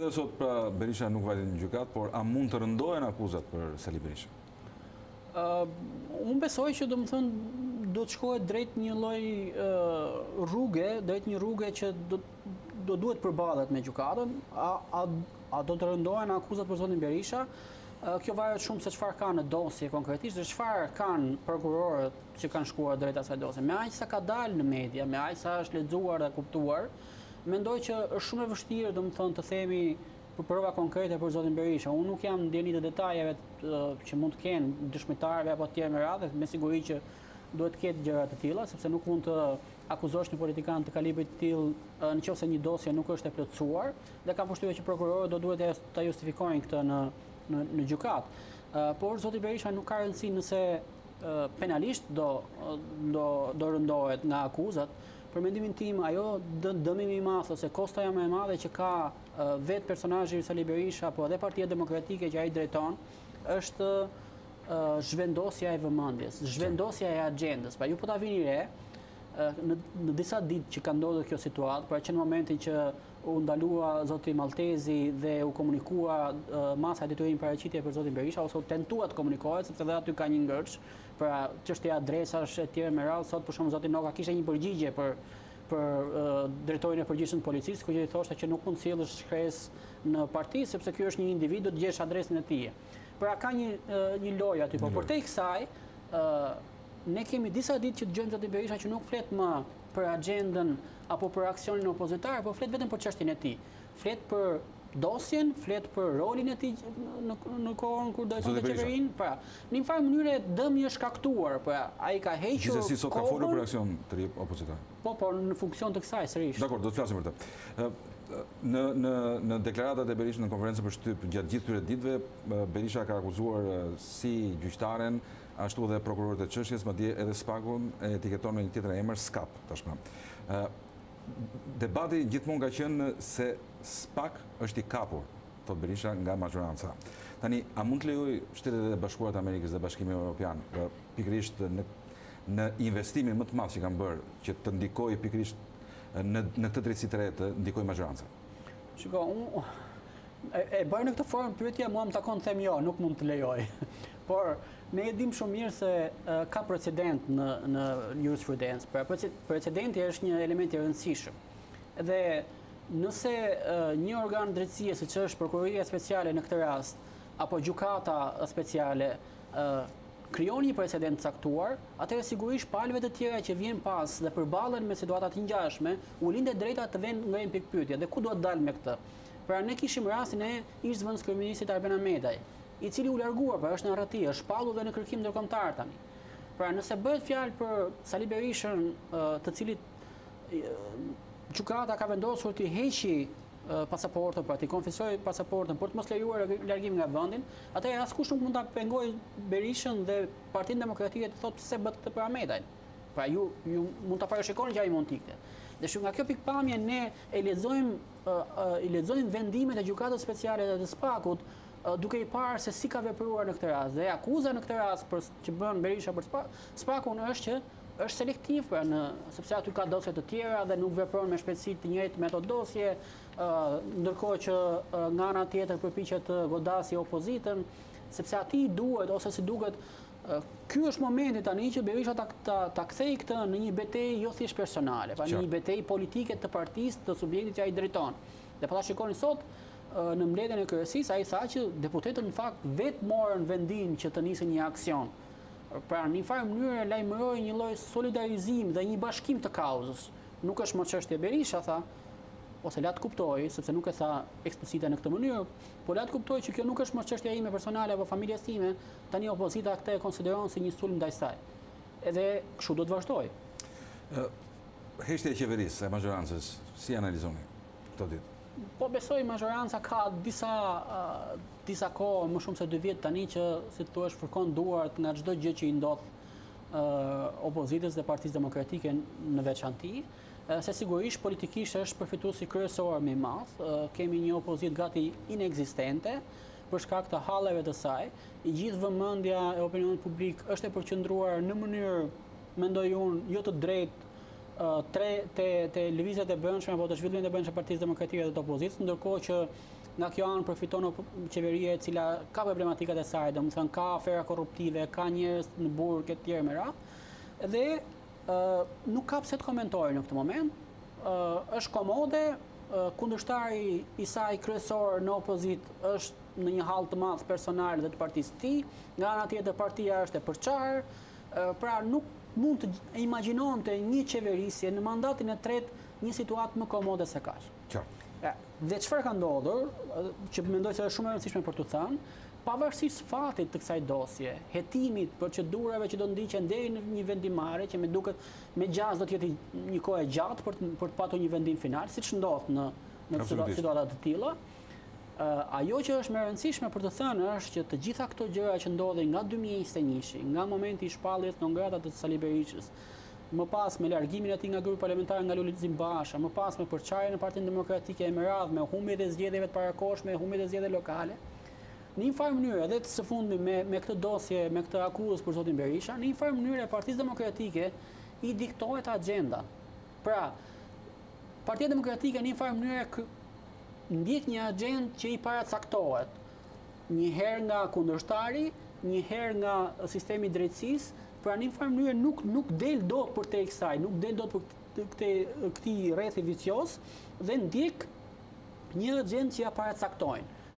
Edhe sot pra Berisha nuk vajte në gjykat, por a mund të rëndohen akuzat për Sali Berisha? Unë besoj që do të shkohet drejt një lloj rruge, drejt një rruge që do duhet përballet me gjykatën, a do të rëndohen akuzat për zotin Berisha? Kjo varet shumë se çfarë ka në dosje konkretisht dhe çfarë kanë prokurorët që kanë shkuar drejt asaj dosje. Me aq sa ka dalë në media, me aq sa është lexuar dhe kuptuar, mendoj që është shumë e vështirë, domethënë, të themi për prova konkrete për zotin Berisha. Unë nuk jam ndjeni të detajeve që mund të kenë dëshmitarëve apo të tjerë me radhë, me siguri që duhet të ketë gjëra të tilla, sepse nuk mund të akuzosh një politikan të kalibrit të tillë nëse një dosje nuk është e plotësuar, dhe kam përshtypjen që prokurorët do duhet ta justifikojnë këtë në gjykat. Por zoti Berisha nuk ka rëndësi nëse penalisht do rëndohet nga akuzat. Për mendimin tim, ajo dëmimi i madh ose kosta më e madhe që ka vetë personazhi Sali Berisha apo edhe Partia Demokratike që ai drejton është zhvendosja e vëmendjes, zhvendosja e agjendës. Pra ju po ta vini re në disa ditë që ka ndodhur kjo situatë, pra që në momentin që u ndalua zoti Maltezi dhe u komunikua masa detyrim paraqitje për zotin Berisha, ose u tentua të komunikohet, sepse edhe aty ka një ngërç, pra çështja adresash e tjera me radhë. Sot për shembull zoti Noka kishte një përgjigje për drejtorin e përgjithshëm të policisë, ku i thoshte që nuk mund të sjellësh shkresë në parti, sepse ky është një individ, do të gjesh adresën e tij. Pra ka një lojë aty, por tej kësaj ne kemi disa ditë që dëgjojmë zotin Berisha që nuk flet më për agjendën apo për aksionin opozitar, por flet vetëm për çështjen e tij. Flet për dosjen, flet për rolin e tij në kohën kur drejtonte qeverinë. Pra, në një farë mënyrë dëmi është shkaktuar, pra ai ka hequr. Gjithsesi sot ka folur për aksion të ri opozitar. Po, në funksion të kësaj sërish. Dakor, do të flasim për të. Në deklaratat e Berishës në konferencën për shtyp gjatë gjithë këtyre ditëve, Berisha ka akuzuar si gjyqtaren, ashtu edhe prokurorët e çështjes, madje edhe SPAK-un e etiketon me një tjetër emër, SKAP tashmë. Debati gjithmonë ka qenë se SPAK është i kapur, thot Berisha, nga majoranca. Tani, a mund të lejoj Shtetet e Bashkuara të Amerikës dhe Bashkimi Evropian pikërisht në investimin më të madh që kanë bërë, që të ndikojë pikërisht në këtë drejtësi të re të ndikojë majoranca? Shiko, e bëj në këtë formë pyetja, mua më takon të them jo, nuk mund të lejoj. Por ne e dim shumë mirë se ka precedent në jurisprudencë. Pra precedenti është një element i rëndësishëm. Dhe nëse një organ drejtësie, siç është Prokuroria Speciale në këtë rast, apo gjykata speciale, krijon një precedent caktuar, atëherë sigurisht palëve të tjera që vijnë pas dhe përballen me situata të ngjashme, u lindet drejta të ngrenë pikpyetje. Dhe ku do të dalë me këtë? Pra ne kishim rastin e ish-zëvendës kryeministit Arben Ahmetaj, i cili u largua, pra është në arrati, është shpallur dhe në kërkim ndërkombëtar tani. Pra nëse bëhet fjalë për Sali Berishën, të cilit gjykata ka vendosur të heqi pasaportën, pra të konfisoj pasaportën për të mos lejuar largimin nga vendi, atëherë askush nuk mund ta pengojë Berishën dhe Partinë Demokratike të thotë pse bëhet këtë për Ahmetajn. Pra ju mund ta parashikoni që ai mund të ikte. Dhe shumë nga kjo pikpamje ne i lexojmë vendimet e gjykatës speciale të SPAK-ut, duke i parë se si ka vepruar në këtë rast. Dhe akuza në këtë rast që bën Berisha për SPAK-un është që është selektiv, pra sepse aty ka dosje të tjera dhe nuk vepron me shpejtësi të njëjtë me ato dosje, ndërkohë që nga ana tjetër përpiqet të godasë opozitën, sepse atij duhet ose si duket. Ky është momenti tani që Berisha ta kthejë këtë në një betejë jo thjesht personale, pa një betejë politike të partisë, të subjektit që ai drejton. Dhe po ta shikoni sot në mbledhjen e kryesisë, ai tha që deputetët në fakt vetë morën vendim që të nisin një aksion. Pra në një farë mënyrë lajmëroi një lloj solidarizim dhe një bashkim të kauzës. Nuk është më çështje Berisha, tha, ose la të kuptoj, sepse nuk e tha eksplicite në këtë mënyrë, por la të kuptoj që kjo nuk është më çështja ime personale apo familjes time, tani opozita këtë e konsideron si një sulm ndaj saj. Edhe kështu do të vazhdoj. Heqja e qeverisë, e majorancës, si analizoni këto ditë? Po besoj majoranca ka disa kohë, më shumë se 2 vjet tani, që si thua fërkon duart nga çdo gjë që i ndodh opozitës dhe Partisë Demokratike në veçantë. Se sigurisht politikisht është përfituesi kryesor më i madh. Kemi një opozitë gati inekzistente për shkak të halleve të saj. I gjithë vëmendja e opinionit publik është e përqendruar në mënyrë, mendoj unë, jo të drejtë te lëvizjet e brendshme apo të zhvillimit të brendshëm të Partisë Demokratike dhe të opozitës, ndërkohë që nga kjo anë përfiton qeveria e cila ka problematikat e saj, domethënë ka afera korruptive, ka njerëz në burg e tjerë me radhë, dhe nuk ka pse të komentojë në këtë moment. Është komode, kundërshtari i saj kryesor në opozitë është në një hall të madh personal dhe të partisë së tij, nga ana tjetër partia është e përçarë, pra nuk mund të imagjinonte një qeverisje në mandatin e tretë një situatë më komode se kaq. Dhe çfarë ka ndodhur, që mendoj se është shumë e rëndësishme për të thënë, pavarësisht fatit të kësaj dosje, hetimit, procedurave që do ndiqen deri në një vendimmarrje që me duket me gjaz do të jetë një kohë e gjatë për të patur një vendim final, siç ndodh në situata të tilla. Ajo që është më e rëndësishme për të thënë është që të gjitha këto gjëra që ndodhin nga 2021, nga momenti i shpalljes non grata të Sali Berishës, më pas me largimin e tij nga grupi parlamentar nga Lulzim Basha, më pas me përçarjen në Partinë Demokratike e me radhë me humbjet e zgjedhjeve të parakohshme, humbjet e zgjedhjeve lokale, në një farë mënyrë edhe së fundi me këtë dosje, me këtë akuzë për zotin Berisha, në një farë mënyrë e Partisë Demokratike i diktohet agenda. Pra, Partia Demokratike në një farë mënyrë ndjek një agendë që i paracaktohet, një herë nga kundërshtari, një herë nga sistemi i drejtësisë, pra në një farë mënyrë nuk del dot për te kësaj, nuk del dot për këtij rrethi vicioz dhe ndjek një agendë që ja paracaktojnë.